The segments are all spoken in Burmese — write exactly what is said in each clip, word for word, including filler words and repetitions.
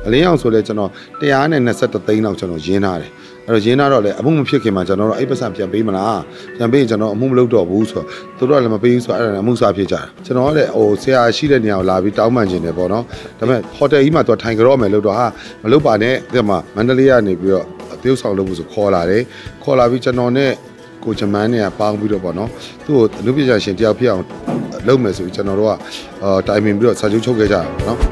အလင်းအောင်ဆိုလဲကျွန်တော်တရားနဲ့နှစ်သိန်းလောက်ကျွန်တော်ရင်းထားတယ်အဲ့တော့ရင်းထားတော့လေအမှုမဖြစ်ခင်မှာကျွန်တော်တို့အဲ့ပတ်စံပြန်ပေးမလားပြန်ပေးရင်ကျွန်တော်အမှုမလုပ်တော့ဘူးဆိုတော့သူတို့ကလည်းမပေးဘူးဆိုတော့အဲ့ဒါအမှုစားဖြစ်ကြတာကျွန်တော်ကလည်းဟိုဆရာရှိတဲ့နေရာကိုလာပြီးတောင်းပန်ခြင်းတယ်ပေါ့နော်ဒါပေမဲ့ဟိုတယ်ကြီးမှာသူထိုင်ကြတော့မယ်လို့တော့ဟာမလုပ်ပါနဲ့ဒီမှာမန္တလေးကနေပြီးတော့တရုတ်ဆောင်လုပ်ဖို့ဆိုခေါ်လာတယ်ခေါ်လာပြီးကျွန်တော်နဲ့ကိုဂျမန်နဲ့ပေါင်းပြီးတော့ပေါ့နော်သူ့ကိုအလုပ်ပြချရှင်တယောက်ဖြစ်အောင်လုပ်မယ်ဆိုပြီးကျွန်တော်တို့ကအာတိုင်ပင်ပြီးတော့စာချုပ်ချုပ်ခဲ့ကြတာပေါ့နော်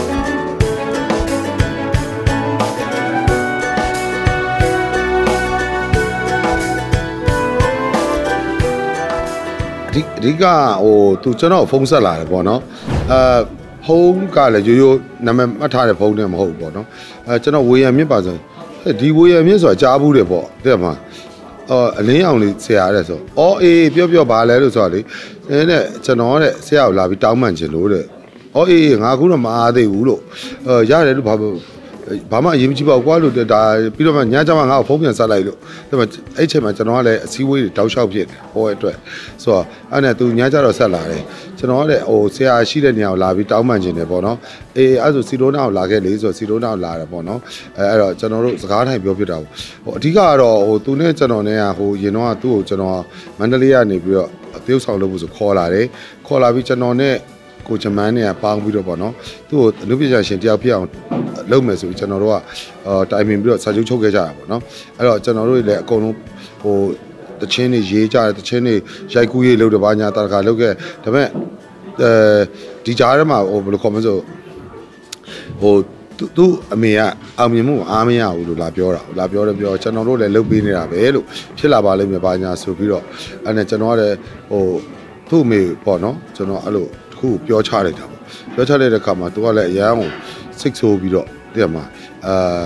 အဓိကဟိုသူကျွန်တော်ဖုန်းဆက်လာတယ်ပေါ့နော်အဲဖုန်းကလည်းရိုးရိုးနာမည်မှတ်ထားတဲ့ဖုန်းနဲ့မဟုတ်ဘူးပေါ့နော်အဲကျွန်တော်ဝေယံမြစ်ပါဆိုဒီဝေယံမြစ်ဆိုတာကြားဘူးတယ်ပေါ့တဲ့မှာအော်အလင်းအောင်လေးဆရာတဲ့ဆိုအော်အေးပြောပြောပါလဲလို့ဆိုတော့လေအဲနဲ့ကျွန်တော်တဲ့ဆရာကိုလာပြီးတောင်းပန်ချင်လို့တဲ့အော်အေးငါခုတော့မအားသေးဘူးလို့အဲရတယ်လို့ဘာဘာမှအရေးမကြီးပါဘူးကွာလို့ဒါပြီးတော့မှညချမ်းမှငါ့ကိုဖုန်းပြန်ဆက်လိုက်လို့ဒါပေမဲ့အဲ့ချိန်မှာကျွန်တော်ကလည်းအစည်းအဝေးတွေတောက်လျှောက်ဖြစ်တယ်ဟောရဲ့အတွက်ဆိုတော့အဲ့နဲ့သူညချတော့ဆက်လာတယ်ကျွန်တော်ကလည်းဟိုဆရာရှိတဲ့နေရာကိုလာပြီးတောင်းပန်ခြင်းတယ်ပေါ့နော်အေးအဲ့ဆိုစီလိုနာကိုလာခဲ့လေဆိုတော့စီလိုနာကိုလာတယ်ပေါ့နော်အဲအဲ့တော့ကျွန်တော်တို့စကားထိုင်ပြောပြတာပေါ့ဟိုအဓိကကတော့ဟိုသူနဲ့ကျွန်တော်နဲ့ကဟိုရင်တော့သူ့ကိုကျွန်တော်မန္တလေးကနေပြီးတော့တရုတ်ဆောင်လုပ်ဖို့ဆိုခေါ်လာတယ်ခေါ်လာပြီးကျွန်တော်နဲ့ကိုဂျမန်နဲ့ပေါင်းပြီးတော့ပေါ့နော်သူ့ကိုအလုပ်ပြချရှင်တယောက်ဖြစ်အောင်လုပ်မယ်ဆိုပြီးကျွန်တော်တို့ကအာတိုင်ပင်ပြီးတော့စာချုပ်ချုပ်ခဲ့ကြတာပေါ့နော်အဲ့တော့ကျွန်တော်တို့လည်းအကုန်လုံးဟိုတချင်းတွေရေးကြတယ်တချင်းတွေရိုက်ကူးရေးလုပ်တယ်ဘာညာတာခါလုပ်ခဲ့ဒါပေမဲ့အဲဒီကြားထဲမှာဟိုဘယ်လိုခေါ်မလဲဆိုဟိုသူ့အမေကအောင်မြင်မှုအားမရဘူးလို့လာပြောတာလာပြောတယ်ပြောကျွန်တော်တို့လည်းလုပ်ပေးနေတာပဲလို့ဖြစ်လာပါလိမ့်မယ်ဘာညာဆိုပြီးတော့အဲ့နဲ့ကျွန်တော်ကလည်းဟိုသူ့အမေပေါ့နော်ကျွန်တော်အဲ့လိုတခုပြောချလိုက်တာပေါ့ပြောချလိုက်တဲ့အခါမှာသူကလည်းအရန်ကိုစိတ်ဆိုးပြီးတော့တဲ့မှာအာ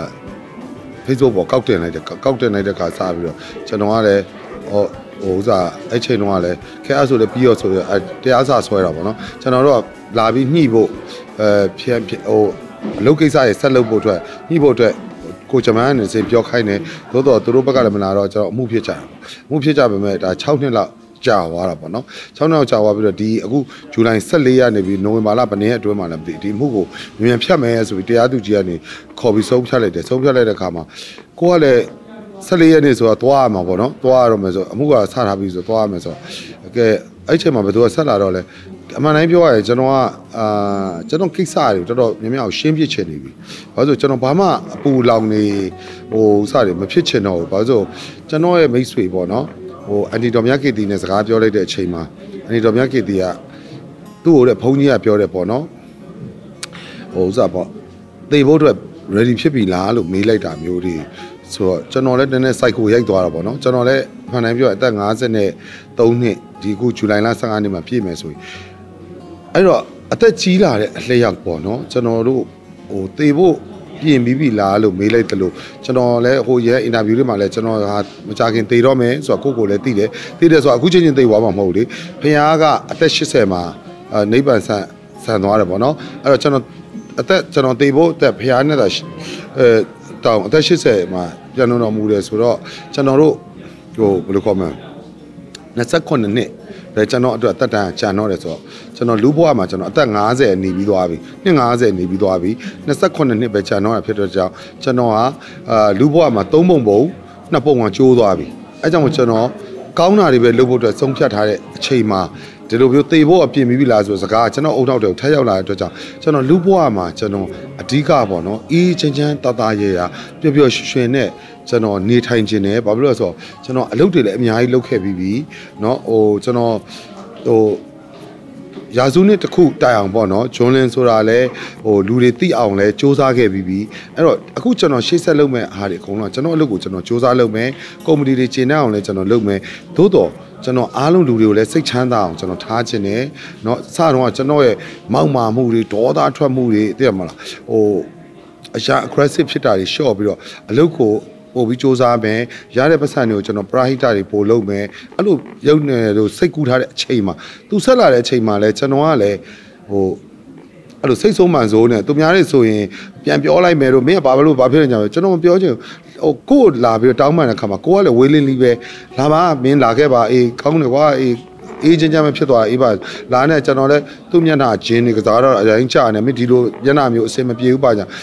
Facebook ပေါ်ကောက်တင်လိုက်တယ်ကောက်တင်လိုက်တဲ့ခါစပြီးတော့ကျွန်တော်ကလည်းဟိုဟိုဥစားအဲ့ချိန်တုန်းကလည်းခဲအဲ့ဆိုလည်းပြီးတော့ဆိုရတရားစာဆွဲတာပေါ့နော်ကျွန်တော်တို့ကလာပြီးညှိဖို့အဲဖြန့်ဟိုအလုပ်ကိစ္စတွေဆက်လုပ်ဖို့အတွက်ညှိဖို့အတွက်ကိုဂျမန်ကနေစေပြောခိုင်းတယ်သို့တော့သူတို့ဘက်ကလည်းမလာတော့ကျွန်တော်အမှုဖြစ်ကြတာအမှုဖြစ်ကြပေမဲ့ဒါ၆နှစ်လောက်ကြာသွားတာပေါ့နော်၆နှစ်လောက်ကြာသွားပြီးတော့ဒီအခုဇူလိုင်၁၄ရက်နေပြီးနိုဝင်ဘာလဘယ်နှစ်ရက်အတွင်းမှာလဲမသိဒီအမှုကိုမြန်ဖြတ်မယ်ဆိုပြီးတရားသူကြီးကနေခေါ်ပြီးဆုံးဖြတ်လိုက်တယ်ဆုံးဖြတ်လိုက်တဲ့အခါမှာကိုကလည်း၁၄ရက်နေဆိုတော့သွားရမှာပေါ့နော်သွားရတော့မယ်ဆိုအမှုကဆထားပြီးဆိုသွားရမယ်ဆိုတော့ကဲအဲ့ချိန်မှာဘယ်သူကဆက်လာတော့လဲအမှန်တိုင်းပြောရရင်ကျွန်တော်ကအာကျွန်တော်ကိစ္စတွေတော်တော်များများရှင်းပြချင်နေပြီဘာလို့ဆိုကျွန်တော်ဘာမှအပူလောင်နေဟိုစတယ်မဖြစ်ချင်တော့ဘူးဘာလို့ဆိုကျွန်တော်ရဲ့မိတ်ဆွေပေါ့နော်ဟိုအန်တီတော်မြတ်ကေတီနဲ့စကားပြောလိုက်တဲ့အချိန်မှာအန်တီတော်မြတ်ကေတီကသူ့ကိုတဲ့ဘုန်းကြီးကပြောတယ်ပေါ့နော်ဟိုဥစားပေါ့သေဖို့အတွက် ready ဖြစ်ပြီလားလို့မေးလိုက်တာမျိုးတွေဆိုတော့ကျွန်တော်လည်းနည်းနည်း psycho ရိုက်သွားတာပေါ့နော်ကျွန်တော်လည်းမှန်တိုင်းပြောအသက်၅၃နှစ်ဒီခုဇူလိုင်လ၁၅နှစ်မှာပြည့်မယ်ဆိုရင်အဲ့တော့အသက်ကြီးလာတဲ့အလျောက်ပေါ့နော်ကျွန်တော်တို့ဟိုသေဖို့ပြင်ပြီးပြီလားလို့မေးလိုက်တယ်လို့ကျွန်တော်လည်းဟိုရဲအင်တာဗျူးတွေမှာလည်းကျွန်တော်ဟာမကြခင်သေတော့မယ်ဆိုတော့ကိုကိုလည်းသိတယ်သိတယ်ဆိုတော့အခုချင်းချင်းသိသွားမှာမဟုတ်လေဖခင်ကအသက်၈၀မှာနိဗ္ဗာန်ဆန်ဆန်သွားတယ်ပေါ့နော်အဲ့တော့ကျွန်တော်အသက်ကျွန်တော်သေဖို့အသက်ဖခင်နဲ့သာအဲတောင်အသက်၈၀မှာပြန်တော်မူတယ်ဆိုတော့ကျွန်တော်တို့ဟိုဘယ်လိုခေါ်မလဲ၂၉နှစ်ပဲကျွန်တော်အတွက်အသက်တန်းကြာတော့တယ်ဆိုတော့ကျွန်တော်လူဘဝမှာကျွန်တော်အသက်၅၀နေပြီးသွားပြီနှစ်၅၀နေပြီးသွားပြီ၂၉နှစ်ပဲကြာတော့တာဖြစ်တော့ကြောင့်ကျွန်တော်ဟာအာလူဘဝမှာ၃ပုံပုံနှစ်ပုံကကျိုးသွားပြီအဲကြောင့်ကျွန်တော်ကောင်းတာတွေပဲလုပ်ဖို့အတွက်ဆုံးဖြတ်ထားတဲ့အချိန်မှာဒီလိုမျိုးသေဖို့အပြင်ပြီးပြီလားဆိုစကားကျွန်တော်အုံနောက်တွေကိုထပ်ရောက်လာတဲ့အတွက်ကြောင့်ကျွန်တော်လူဘဝမှာကျွန်တော်အဓိကပေါ့နော်အေးချမ်းချမ်းတသားရဲရပျော်ပျော်ရွှင်နဲ့ကျွန်တော်နေထိုင်ခြင်းနဲ့ဘာဖြစ်လို့လဲဆိုတော့ကျွန်တော်အလုပ်တွေလည်းအများကြီးလုပ်ခဲ့ပြီးပြီเนาะဟိုကျွန်တော်ဟိုရာစုနှစ်တစ်ခုတိုင်အောင်ပေါ့နော်ဂျွန်လင်ဆိုတာလဲဟိုလူတွေသိအောင်လဲစူးစမ်းခဲ့ပြီးပြီအဲ့တော့အခုကျွန်တော်ရှေ့ဆက်လုပ်မဲ့အားတွေအကုန်လုံးကျွန်တော်အလုပ်ကိုကျွန်တော်စူးစမ်းလုပ်မယ်ကုမ္ပဏီတွေကျင်းနေအောင်လဲကျွန်တော်လုပ်မယ်သို့တော့ကျွန်တော်အားလုံးလူတွေကိုလည်းစိတ်ချမ်းသာအောင်ကျွန်တော်ထားခြင်းနဲ့เนาะစတော့ကျွန်တော်ရဲ့မောက်မာမှုတွေဒေါသထွက်မှုတွေသိရမလားဟိုအရာ aggressive ဖြစ်တာတွေရှော့ပြီးတော့အလုပ်ကိုပို့ပြီးစူးစမ်းမယ်ရတဲ့ပတ်စံတွေကိုကျွန်တော်ပရာဟိတတွေပို့လုပ်မယ်အဲ့လိုရုပ်နေလို့စိတ်ကူးထားတဲ့အချိန်မှာသူဆက်လာတဲ့အချိန်မှာလဲကျွန်တော်ကလည်းဟိုအဲ့လိုစိတ်ဆိုးမှန်ဆိုးနဲ့သူများတွေဆိုရင်ပြန်ပြောလိုက်မယ်လို့မင်းကဘာလို့ဘာဖြစ်နေကြလဲကျွန်တော်မပြောချင်ဟိုကိုယ်လာပြီးတောင်းပန်တဲ့ခါမှာကိုကလည်းဝေးလင်းလီပဲလာပါမင်းလာခဲ့ပါအေးကောင်းတယ်ကွာအေးအေးချင်းချင်းမဖြစ်သွားအေးပါလာနဲ့ကျွန်တော်လည်းသူ့မျက်နှာဂျင်းနေကစားတော့အရင်ကြာနေမင်းဒီလိုမျက်နှာမျိုးအစင်မပြေဘူးပါညာ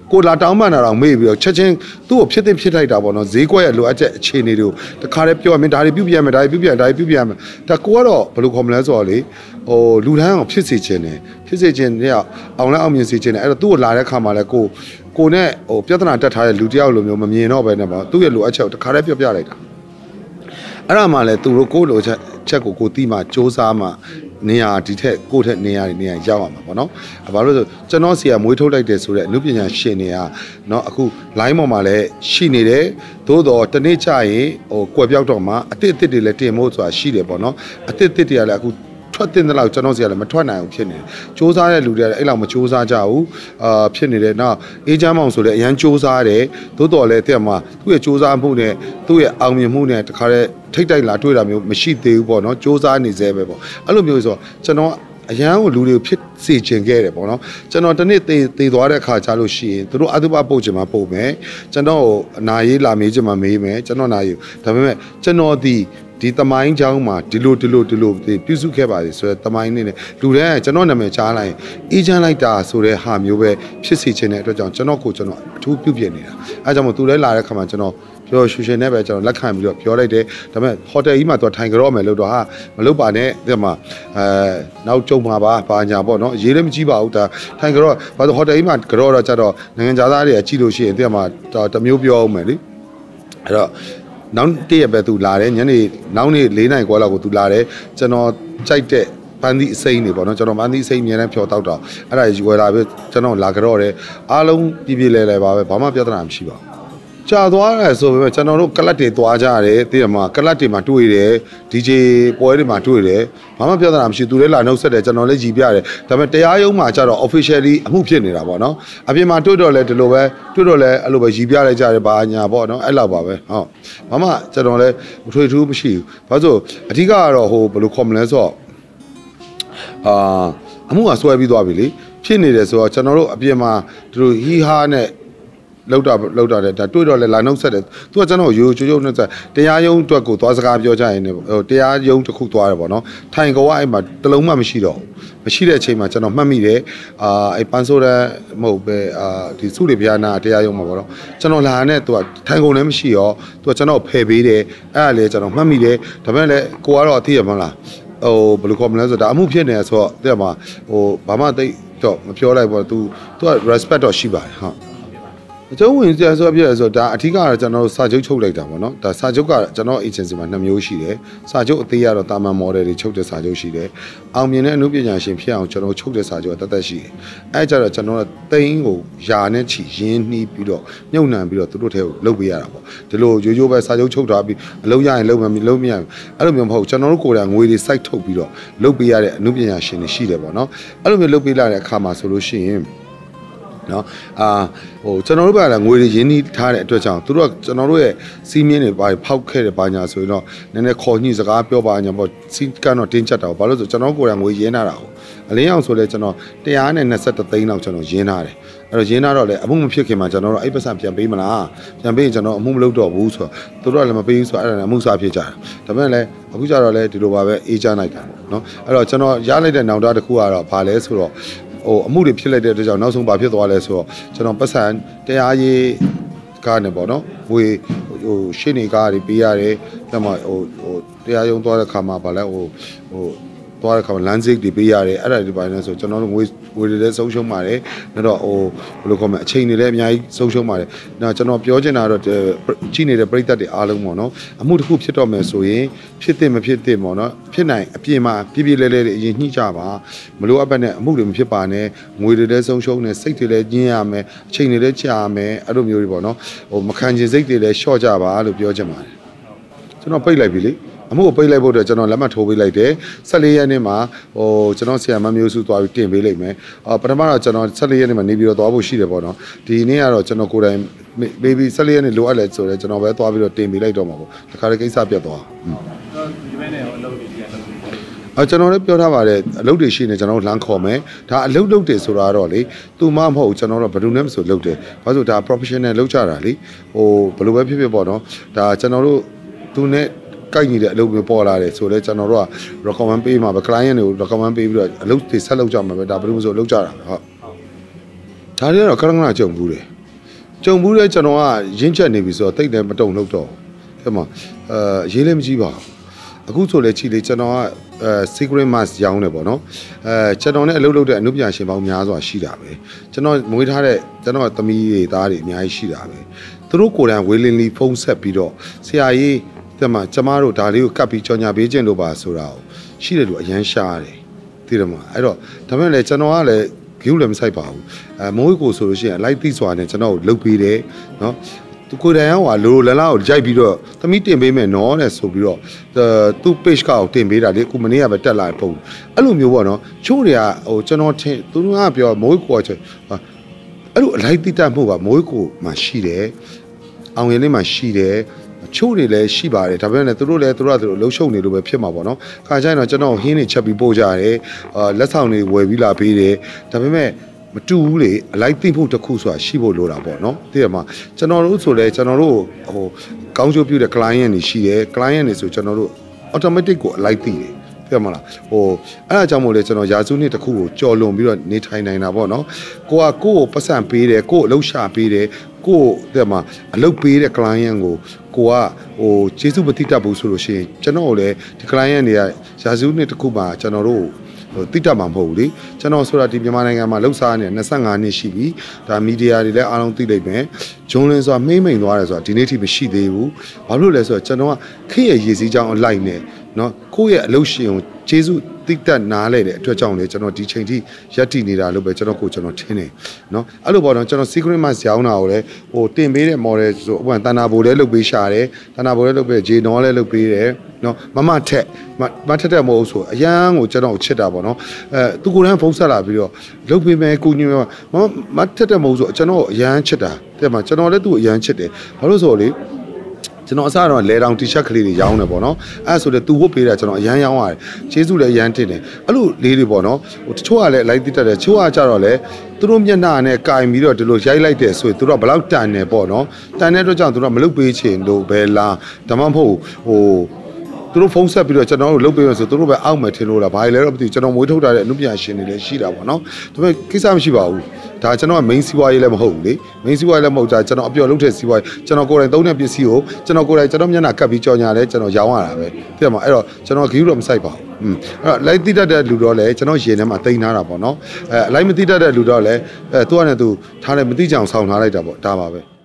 ကိုလာတောင်းပန်တာတော့မေ့ပြီးတော့ချက်ချင်းသူ့ကိုဖြစ်တဲ့ဖြစ်ထိုက်တာပေါ့နော်ဈေးကွက်ရဲ့လိုအပ်ချက်အခြေအနေတွေကိုတခါတည်းပြောရမယ်ဒါတွေပြုပြရမယ်ဒါတွေပြုပြရဒါတွေပြုပြရမယ်ဒါကိုကတော့ဘယ်လိုခေါ်မလဲဆိုတော့လေဟိုလူတိုင်းအောင်ဖြစ်စေခြင်းတယ်ဖြစ်စေခြင်းတဲ့အောင်လဲအောင်မြင်စေခြင်းတယ်အဲ့တော့သူ့ကိုလာတဲ့ခါမှာလဲကိုကိုနဲ့ဟိုပြဿနာတက်ထားတဲ့လူတယောက်လိုမျိုးမမြင်တော့ဘဲနဲ့ပေါ့သူ့ရဲ့လိုအပ်ချက်ကိုတခါတည်းပြောပြလိုက်တာအဲ့ဒါမှလည်းသူတို့ကိုလိုချက်ချက်ကိုကိုတီးမှစ조사မှနေရာဒီထက်ကိုထက်နေရာနေရာရောက်အောင်ပါဗောနော်ဘာလို့လဲဆိုကျွန်တော်စီကမွေးထုတ်လိုက်တယ်ဆိုတဲ့အမှုပညာရှင်တွေကเนาะအခု line ပေါ်မှာလည်းရှိနေတယ်သို့တော့တနေ့ကျရင်ဟိုကွယ်ပြောက်တော့မှအစ်စ်အစ်စ်တွေလည်းတင်ဖို့ဆိုတာရှိတယ်ဗောနော်အစ်စ်အစ်စ်တွေကလည်းအခုထွက်တင်တဲ့လောက်ကျွန်တော်စီကလည်းမထွက်နိုင်အောင်ဖြစ်နေတယ်စ조사တဲ့လူတွေကလည်းအဲ့လောက်မစ조사ကြဘူးအာဖြစ်နေတယ်နောက်အေးချမ်းမောင်ဆိုလည်းအရန်စ조사တယ်သို့တော်လည်းတဲ့မှာသူ့ရဲ့စ조사မှုနဲ့သူ့ရဲ့အောင်မြင်မှုနဲ့တခါတည်းထိတ်တိုက်လာတွေ့တာမျိုးမရှိသေးဘူးပေါ့နော်စ조사နေသေးပဲပေါ့အဲ့လိုမျိုးဆိုကျွန်တော်အရန်ကိုလူတွေကိုဖြစ်စေချင်ခဲ့တယ်ပေါ့နော်ကျွန်တော်တနေ့သေသေသွားတဲ့အခါကျလို့ရှိရင်သူတို့အတုပပုတ်ချင်မှာပုတ်မယ်ကျွန်တော်အနာရေးလာမေးချင်မှာမေးမယ်ကျွန်တော်နာရေးဒါပေမဲ့ကျွန်တော်ဒီဒီတမိုင်းချောင်းမှာဒီလိုဒီလိုဒီလိုပြုစုခဲ့ပါလေဆိုတော့တမိုင်းနေနဲ့လူတိုင်းကျွန်တော်နာမည်ကြားလိုက်အေးချမ်းလိုက်တာဆိုတဲ့ဟာမျိုးပဲဖြစ်စေချင်တဲ့အတွက်ကြောင့်ကျွန်တော်ကိုကျွန်တော်အထူးပြုပြင်နေတာအဲကြောင့်မို့သူလည်းလာတဲ့ခါမှာကျွန်တော်ပြောရှူရှင်နဲ့ပဲကျွန်တော်လက်ခံပြီးတော့ပြောလိုက်တယ်ဒါပေမဲ့ဟိုတယ်ကြီးမှာသူထိုင်ကြတော့မယ်လို့တော့ဟာမလုပ်ပါနဲ့ဒီမှာအဲနောက်ကျုံမှာပါဘာညာပေါ့နော်ရေးလည်းမကြည့်ပါဘူးဒါထိုင်ကြတော့ဘာလို့ဟိုတယ်ကြီးမှာကြတော့တော့ကြတော့နိုင်ငံသားတွေကကြည့်လို့ရှိရင်ဒီမှာတမျိုးပြောအောင်မယ်လေအဲ့တော့နောက်တည့်ရပဲသူလာတယ်ညနေနောက်နေ့၄နိုင်ခွဲလောက်ကိုသူလာတယ်ကျွန်တော်ကြိုက်တဲ့ပန်းသီးအစိမ်းတွေပေါ့နော်ကျွန်တော်ပန်းသီးအစိမ်းအများနဲ့ဖြောတောက်တော့အဲ့ဒါကြီးဝယ်လာပြီးကျွန်တော်လာကြတော့တယ်အားလုံးပြပြလဲလဲပါပဲဘာမှပြဿနာမရှိပါဘူးကြာသွားတယ်ဆိုပေမဲ့ကျွန်တော်တို့ကလတ်တွေသွားကြတယ်သိရမှာကလတ်တွေမှာတွေ့တယ် ဒီ ဂျေ ပွဲတွေမှာတွေ့တယ်ဘာမှပြဿနာမရှိသူလည်းလာနှုတ်ဆက်တယ်ကျွန်တော်လည်းကြည်ပြတယ်ဒါပေမဲ့တရားရုံးမှာကျတော့ officially အမှုဖြစ်နေတာပေါ့နော်အပြင်မှာတွေ့တော့လဲဒီလိုပဲတွေ့တော့လဲအဲ့လိုပဲကြည်ပြလိုက်ကြတယ်ဘာညာပေါ့နော်အဲ့လောက်ပါပဲဟုတ်ဘာမှကျွန်တော်လည်းမထွေထူးမရှိဘူးဘာလို့အဓိကကတော့ဟိုဘယ်လိုခေါ်မလဲဆိုတော့အာအမှုကဆွဲပြီးသွားပြီလေဖြစ်နေတယ်ဆိုတော့ကျွန်တော်တို့အပြင်မှာသူတို့ဟီဟာနဲ့လောက်တာလောက်တာတဲ့ဒါတွေ့တော့လဲလာနှုတ်ဆက်တယ်သူကကျွန်တော်ရိုးချိုးချိုးနှုတ်ဆက်တရားရုံးအတွက်ကိုသွားစကားပြောကြရင်ဟိုတရားရုံးတစ်ခုသွားတယ်ပေါ့နော်ထိုင်ကောကအဲ့မှာတလုံးမှမရှိတော့မရှိတဲ့အချိန်မှာကျွန်တော်မှတ်မိတယ်အာအဲ့ပန်းဆိုးတဲ့မဟုတ်ပဲအာဒီစုတွေဗျာနာတရားရုံးမှာပေါ့နော်ကျွန်တော်လာနဲ့သူကထိုင်ကုန်လည်းမရှိရောသူကကျွန်တော်ဖယ်ပေးတယ်အဲ့ဒါလေကျွန်တော်မှတ်မိတယ်ဒါပေမဲ့လည်းကိုကတော့အသိရမလားဟိုဘယ်လိုခေါ်မလဲဆိုတော့အမှုဖြစ်နေဆိုတော့တဲ့မှာဟိုဘာမှတိတ်တော့မပြောလိုက်ပေါ့ तू तू က respect တော့ရှိပါတယ်ဟုတ်အကျုံးဝင်ကြဆိုပြည့်ဆိုဒါအထူးကတော့ကျွန်တော်တို့စာချုပ်ချုပ်လိုက်တာပေါ့နော်ဒါစာချုပ်ကကျွန်တော် agency မှာနှစ်မျိုးရှိတယ်စာချုပ်အသေးကတော့တာမန် model တွေချုပ်တဲ့စာချုပ်ရှိတယ်အောင်မြင်တဲ့အမှုပညာရှင်ဖြစ်အောင်ကျွန်တော်ချုပ်တဲ့စာချုပ်ကတသက်ရှိတယ်အဲကြတော့ကျွန်တော်ကတိန်းကိုယာနဲ့ချီရင်းနှီးပြီးတော့မြုပ်နှံပြီးတော့သူတို့ထဲကိုလုပ်ပေးရတာပေါ့ဒီလိုရိုးရိုးပဲစာချုပ်ချုပ်ထားပြီးအလုပ်ရရင်လုပ်မယ်မလုပ်မရဘူးအဲ့လိုမျိုးမဟုတ်ကျွန်တော်တို့ကိုယ်တိုင်ငွေတွေစိုက်ထုတ်ပြီးတော့လုပ်ပေးရတဲ့အမှုပညာရှင်တွေရှိတယ်ပေါ့နော်အဲ့လိုမျိုးလုပ်ပေးလာတဲ့အခါမှာဆိုလို့ရှိရင်နော်အာဟိုကျွန်တော်တို့ကလည်းငွေတွေရင်းနှီးထားတဲ့အတွက်ကြောင့်သူတို့ကကျွန်တော်တို့ရဲ့စီးမြင်းတွေပါဖောက်ခဲ့တဲ့ဘာညာဆိုရင်တော့နည်းနည်းခေါ်ညှိစကားပြောပါညာပေါ့စီးကတော့တင်းချက်တာဘာလို့ဆိုကျွန်တော်ကိုယ်တိုင်ငွေရင်းထားတာကိုအလင်းအောင်ဆိုလဲကျွန်တော်one hundred twenty-oneသိန်းလောက်ကျွန်တော်ရင်းထားတယ်အဲ့တော့ရင်းထားတော့လေအမှုမဖြစ်ခင်မှာကျွန်တော်တို့အဲ့ပတ်စံပြန်ပေးမလားပြန်ပေးရင်ကျွန်တော်အမှုမလုပ်တော့ဘူးဆိုတော့သူတို့ကလည်းမပေးဘူးဆိုတော့အဲ့ဒါလည်းအမှုစားဖြစ်ကြတာဒါပေမဲ့လည်းအခုကျတော့လေဒီလိုပါပဲအေးချမ်းလိုက်တာပေါ့နော်အဲ့တော့ကျွန်တော်ရလိုက်တဲ့နောက်တာတစ်ခုကတော့ဘာလဲဆိုတော့ဟိုအမှုတွေဖြစ်လိုက်တဲ့အတွက်ကြောင့်နောက်ဆုံးဘာဖြစ်သွားလဲဆိုတော့ကျွန်တော်ပတ်စံတရားရေးကားနဲ့ပေါ့နော်ဝေဟိုရှင်းနေကားတွေပေးရတယ်ဒါမှဟိုဟိုတရားရုံးသွားတဲ့ခါမှာဘာလဲဟိုဟိုသွားတဲ့ခါမှာလမ်းစိတ်တွေပေးရတယ်အဲ့ဒါတွေပိုင်းလဲဆိုကျွန်တော်တို့ငွေငွေတွေလည်းဆုံးရှုံးပါတယ်နောက်တော့ဟိုဘယ်လိုခေါ်မလဲအချိန်တွေလည်းအများကြီးဆုံးရှုံးပါတယ်နောက်ကျွန်တော်ပြောချင်တာတော့ကြည့်နေတဲ့ပရိသတ်တွေအားလုံးပေါ့နော်အမှုတစ်ခုဖြစ်တော့မယ်ဆိုရင်ဖြစ်တဲ့မဖြစ်တဲ့ပေါ့နော်ဖြစ်နိုင်အပြင်မှာပြပြလဲလဲတွေအရင်ညှိကြပါမလို့အပ်နဲ့အမှုတွေမဖြစ်ပါနဲ့ငွေတွေလည်းဆုံးရှုံးနေစိတ်တွေလည်းညှင်းရမယ်အချိန်တွေလည်းကြာရမယ်အဲ့လိုမျိုးတွေပေါ့နော်ဟိုမခံချင်စိတ်တွေလည်းလျှော့ကြပါလို့ပြောချင်ပါတယ်ကျွန်တော်ပိတ်လိုက်ပြီလေအမှုကိုပိတ်လိုက်ဖို့အတွက်ကျွန်တော်လက်မှတ်ထိုးပေးလိုက်တယ်fourteenရက်နေ့မှာဟိုကျွန်တော်ဆရာမမျိုးစုသွားပြီးတင်ပေးလိုက်မယ်အော်ပထမတော့ကျွန်တော်fourteenရက်နေ့မှာနေပြီးတော့သွားဖို့ရှိတယ်ပေါ့နော်ဒီနေ့ကတော့ကျွန်တော်ကိုယ်တိုင် baby fourteenရက်နေ့လိုအပ်လဲဆိုတော့ကျွန်တော်ပဲသွားပြီးတော့တင်ပေးလိုက်တော့မှာပေါ့တခါတည်းကိစ္စပြတ်သွားอืมဒီဘက်နဲ့အလုပ်တွေပြန်လုပ်အကျွန်တော်လည်းပြောထားပါတယ်အလုပ်တွေရှိနေကျွန်တော်လမ်းခေါ်မယ်ဒါအလုပ်လုပ်တယ်ဆိုတာတော့လေသူမှမဟုတ်ကျွန်တော်တို့ဘယ်သူနဲ့မဆိုလုပ်တယ်ဘာလို့ဒါ professional လုပ်ကြတာလေဟိုဘယ်လိုပဲဖြစ်ဖြစ်ပေါ့နော်ဒါကျွန်တော်တို့သူနဲ့ကိုက်ညီတဲ့အလုပ်မျိုးပေါ်လာတယ်ဆိုတော့ကျွန်တော်တို့က recommend ပေးမှာပဲ client တွေကို recommend ပေးပြီးတော့အလုပ်တွေဆက်လုပ်ကြမှာပဲဒါဘယ်လိုမျိုးဆိုလုပ်ကြတာဟုတ်ဒါတွေကတော့ကရငနာကြုံဘူးတယ်ကြုံမှုတဲ့ကျွန်တော်ကရင်းချက်နေပြီဆိုတော့တိတ်တယ်မတုံလို့တော့အဲ့မှာအဲရေးလည်းမကြည့်ပါဘူးအခုဆိုလည်းချီလေကျွန်တော်ကအဲ secret mask ရောင်းတယ်ပေါ့နော်အဲကျွန်တော်နဲ့အလုပ်လုပ်တဲ့အနုပညာရှင်ပေါင်းများစွာရှိတာပဲကျွန်တော်မွေးထားတဲ့ကျွန်တော်သမီးတွေသားတွေအများကြီးရှိတာပဲသူတို့ကိုယ်တိုင်ဝေလင်းလီဖုံးဆက်ပြီးတော့ဆရာကြီးတဲ့မှာကျမတို့ဒါလေးကိုကတ်ပြီးကြော်ညာပေးခြင်းလို့ပါဆိုတာကိုရှိတယ်လို့အရန်ရှားတယ်သိတယ်မလားအဲ့တော့ဒါပေမဲ့လည်းကျွန်တော်ကလည်းဂိူးလည်းမဆိုင်ပါဘူးအဲမိုးကိုဆိုလို့ရှိရင်လိုက်သိစွာနဲ့ကျွန်တော်ကိုလှုပ်ပေးတယ်နော်သူကိုယ်တိုင်ကလိုလလားကိုကြိုက်ပြီးတော့သမီးတင်ပေးမယ်နော်တဲ့ဆိုပြီးတော့သူ့ page ကောက်တင်ပေးတာလေအခုမနေ့ကပဲတက်လာပုံအဲ့လိုမျိုးပေါ့နော်ချို့တွေကဟိုကျွန်တော်ထင်သူတို့ကပြောမိုးကိုချက်အဲ့လိုအလိုက်သိတတ်မှုပါမိုးကိုမှရှိတယ်အောင်ရင်လေးမှရှိတယ်ချို့တွေလည်းရှိပါတယ်ဒါပေမဲ့သူတို့လည်းသူတို့ကသူတို့လှုပ်ရှုပ်နေလို့ပဲဖြစ်မှာပေါ့နော်ခါကျရင်တော့ကျွန်တော်ဟင်းတွေချက်ပြီးပို့ကြရတယ်အာလက်ဆောင်တွေဝယ်ပြီးလာပေးတယ်ဒါပေမဲ့မတူဘူးလေအလိုက်သိဖို့တစ်ခုဆိုတာရှိဖို့လိုတာပေါ့နော်သိရမှာကျွန်တော်တို့ဆိုလဲကျွန်တော်တို့ဟိုကောင်းကျိုးပြုတဲ့ client တွေရှိတယ် client တွေဆိုကျွန်တော်တို့ automatic ကိုအလိုက်သိတယ်သိရမလားဟိုအဲ့ဒါကြောင့်မို့လဲကျွန်တော်ရာစုနှစ်တစ်ခုကိုကြော်လွန်ပြီးတော့နေထိုင်နိုင်တာပေါ့နော်ကိုကကိုယ့်ကိုပတ်စံပေးတယ်ကိုယ့်အလုပ်ရှာပေးတယ်ကိုယ့်တဲ့မှာအလုပ်ပေးတဲ့ client ကိုကိုကဟိုကျေးဇူးမတိတတ်ဘူးဆိုလို့ရှိရင်ကျွန်တော်လည်းဒီ client တွေကရာစုနှစ်တစ်ခုမှာကျွန်တော်တို့ဟိုတိတတ်မှာမဟုတ်ဘူးလေကျွန်တော်ဆိုတာဒီမြန်မာနိုင်ငံမှာလှုပ်ရှားနေ25နှစ်ရှိပြီဒါမီဒီယာတွေလည်းအားလုံးသိလိုက်မယ်ဂျွန်လင်းဆိုတာမိမ့်မိန်သွားတယ်ဆိုတာဒီနေ့ထိမရှိသေးဘူးဘာလို့လဲဆိုတော့ကျွန်တော်ကခေရဲ့ရည်စည်းကြောင်းအလိုက်နဲ့နော်ကိုယ့်ရဲ့အလုပ်ရှင်ကိုကျေးဇူးတိတတ်နားလဲတဲ့အတွက်ကြောင့်လေကျွန်တော်ဒီချိန်ထိရက်တည်နေတာလို့ပဲကျွန်တော်ကိုကျွန်တော်ထင်တယ်နော်အဲ့လိုပေါ့နော်ကျွန်တော် secret mask ရောင်းတာကိုလည်းဟိုတင်ပေးတဲ့ model ဆိုဥပမာတဏ္ဍာဘိုလည်းလုပ်ပေးရှာတယ်တဏ္ဍာဘိုလည်းလုပ်ပေးဂျေနော်လည်းလုပ်ပေးတယ်နော်မမထက်မထက်တဲ့မဟုတ်ဆိုအရန်ကိုကျွန်တော်ချစ်တာပေါ့နော်အဲသူကိုယ်တိုင်ဖုန်းဆက်လာပြီးတော့လုပ်ပေးမယ်ကိုကြီးမမထက်တဲ့မဟုတ်ဆိုကျွန်တော်အရန်ချစ်တာတဲ့မှာကျွန်တော်လည်းသူ့အရန်ချစ်တယ်ဘာလို့ဆိုတော့လေကျွန်တော်အစတော့လေတောင် T-shirt ကလေးတွေရောင်းတယ်ပေါ့နော်အဲ့ဆိုလေသူဝတ်ပေးတာကျွန်တော်အရန်ရောင်းရတယ်ကျေးဇူးလည်းအရန်တင်တယ်အဲ့လိုလေးတွေပေါ့နော်ဟိုတချို့ကလည်းလိုက်တိတက်တယ်တချို့ကကြတော့လေသူတို့မျက်နှာနဲ့ကင်ပြီးတော့ဒီလိုရိုက်လိုက်တယ်ဆိုရင်သူတို့ကဘလောက်တန်နေပေါ့နော်တန်တဲ့အတွက်ကြောင့်သူတို့ကမလုပ်ပေးချင်လို့ပဲလားဒါမှမဟုတ်ဟိုသူတို့ဖုန်းဆက်ပြီးတော့ကျွန်တော်တို့လုပ်ပေးရဆိုသူတို့ပဲအောက်မယ်ထင်လို့လားဘာလဲတော့မသိဘူးကျွန်တော်မွေးထုတ်တာတဲ့အမှုပညာရှင်တွေလည်းရှိတာပေါ့နော်ဒါပေမဲ့ကိစ္စမရှိပါဘူးဒါကျွန်တော်က main စီးပွားရေးလည်းမဟုတ်ဘူးလေ main စီးပွားရေးလည်းမဟုတ်ကြကျွန်တော်အပျော်လုပ်တဲ့စီးပွားရေးကျွန်တော်ကိုယ်တိုင်သုံးတဲ့ပစ္စည်းကိုကျွန်တော်ကိုယ်တိုင်ကျွန်တော်မျက်နှာကပ်ပြီးကြော်ညာလဲကျွန်တော်ရောင်းရတာပဲသိရမှာအဲ့တော့ကျွန်တော်ဂီးတော့မဆိုင်ပါဘူးอืมအဲ့တော့လိုက်တိတတ်တဲ့လူတော့လည်းကျွန်တော်ရင်ထဲမှာတိန်ထားတာပေါ့နော်အဲအလိုက်မတိတတ်တဲ့လူတော့လည်းအဲသူကလည်းသူထားတယ်မတိကြအောင်ဆောင်းထားလိုက်တာပေါ့ဒါပါပဲ